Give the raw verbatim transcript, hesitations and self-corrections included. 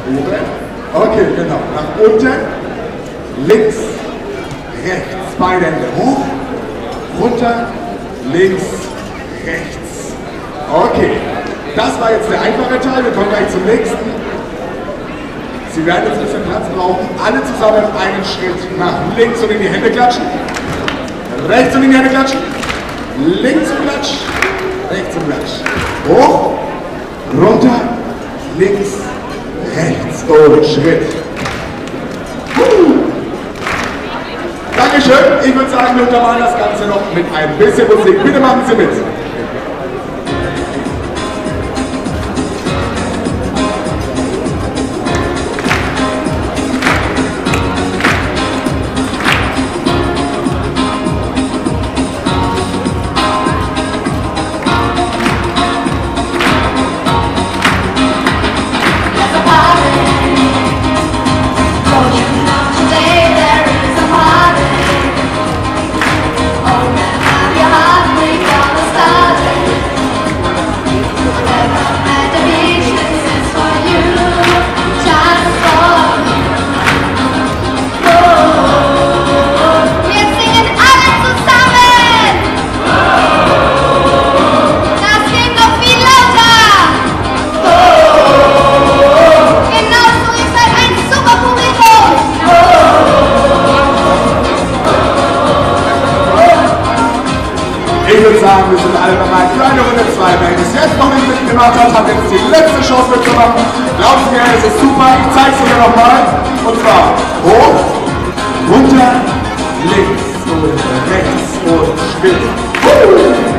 Oben. Okay, genau. Nach unten. Links. Rechts. Beide Hände hoch. Runter. Links. Rechts. Okay. Das war jetzt der einfache Teil. Wir kommen gleich zum nächsten. Sie werden jetzt ein bisschen Platz brauchen. Alle zusammen einen Schritt nach links und in die Hände klatschen. Rechts und in die Hände klatschen. Links und klatsch. Rechts und klatsch. Hoch. Runter. Links. Rechts. Und Schritt. Uh. Dankeschön. Ich würde sagen, wir untermalen das Ganze noch mit ein bisschen Musik. Bitte machen Sie mit. Ich würde sagen, wir sind alle bereit für eine Runde zwei. Wer es jetzt noch nicht mitgemacht hat, hat jetzt die letzte Chance mitzumachen. Glaubt mir, es ist super. Ich zeige es euch nochmal. Und zwar hoch, runter, links und rechts und Schritt.